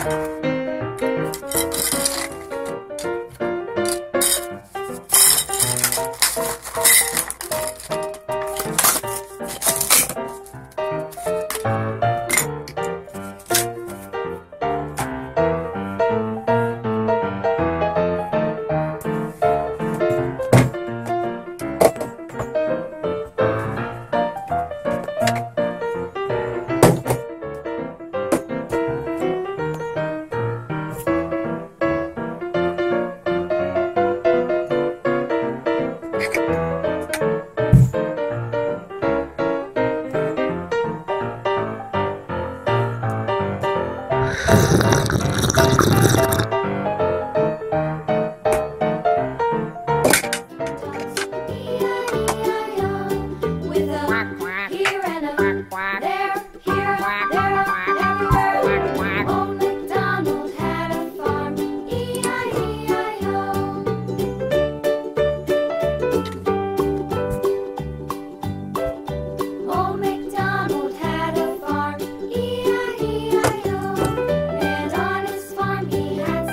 And on his farm he had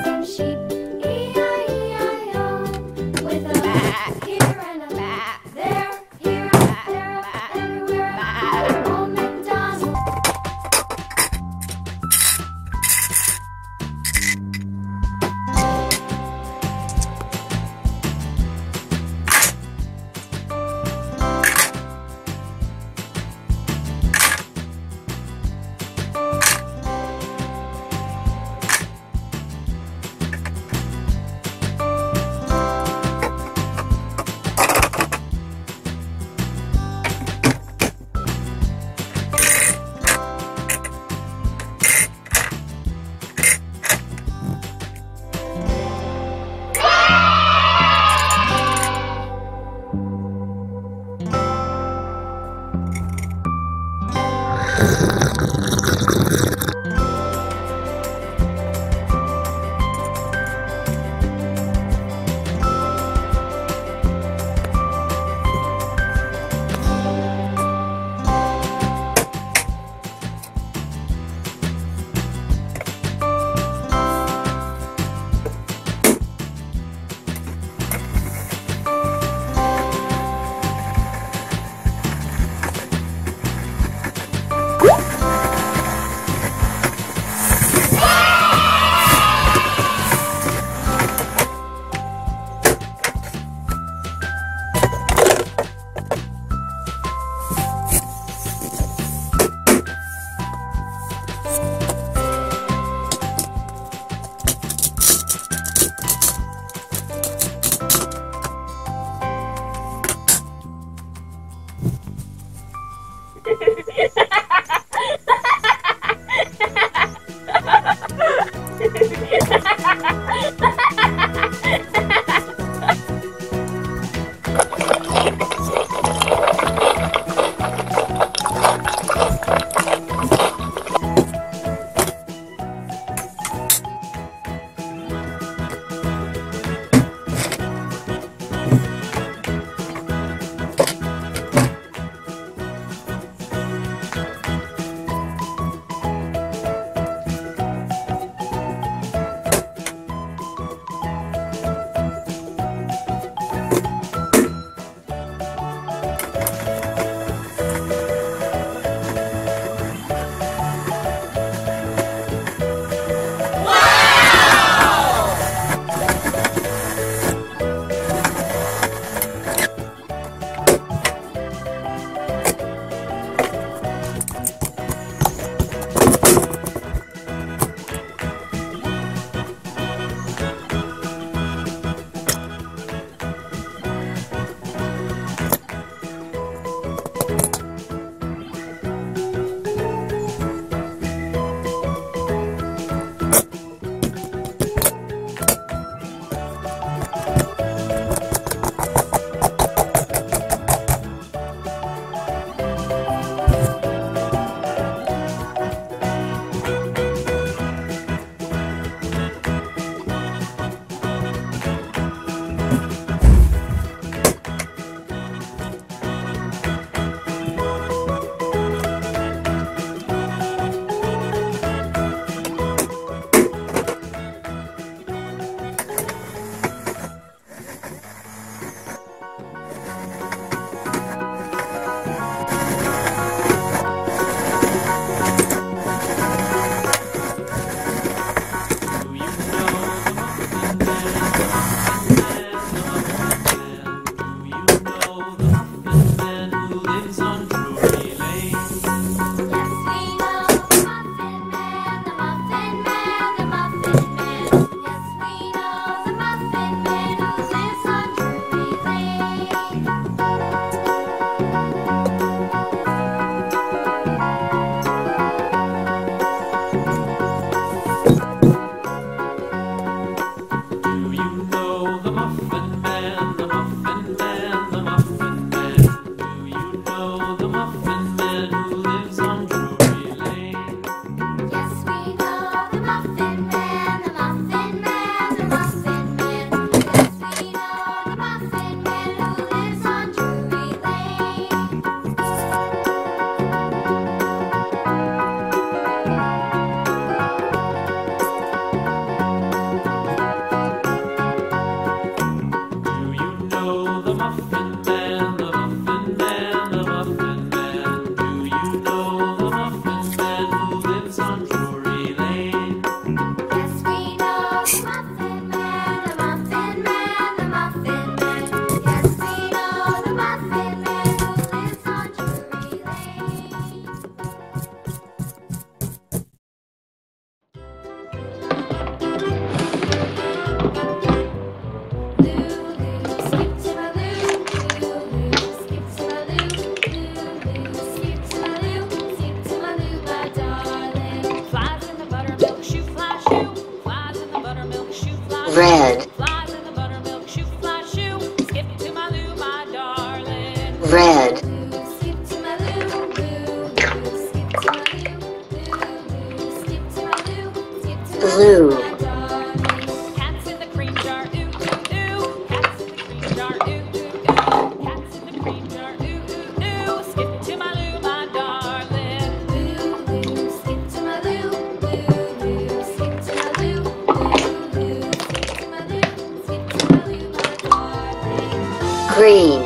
Red. Flies in the buttermilk shoe, fly shoe. Skip to my loo, my darling. Red. Skip to my loo, loo, loo. Skip to my loo, loo, loo. Skip to my loo, skip to my Blue. loo, my darling. Cats in the cream jar, ooh, ooh, ooh. Cats in the cream jar, ooh, ooh, ooh. Cats in the cream jar, ooh, ooh, ooh. Skip to my loo, my darling. Loo, loo. Skip to my loo, loo, loo. Skip to my loo, loo, loo. Skip to my loo, skip to my loo, my darling. Green.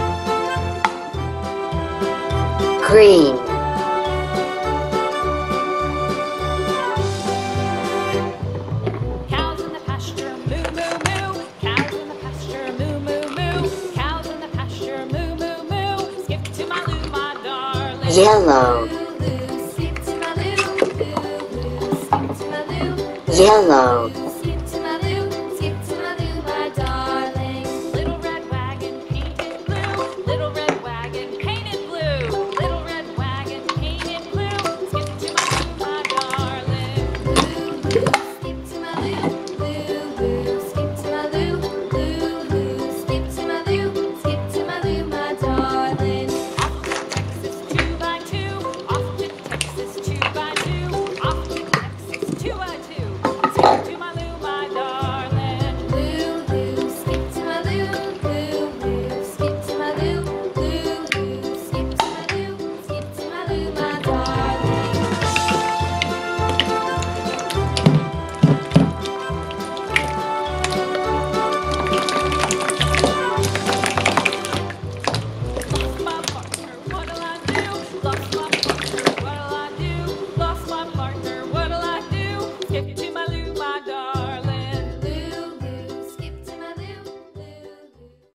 Green. Cows in the pasture, moo, moo, moo. Cows in the pasture, moo, moo, moo. Cows in the pasture, moo, moo, moo. Skip to my loo, my darling. Yellow. Loo, loo. Skip to my loo, loo, loo. Skip to my loo, Yellow.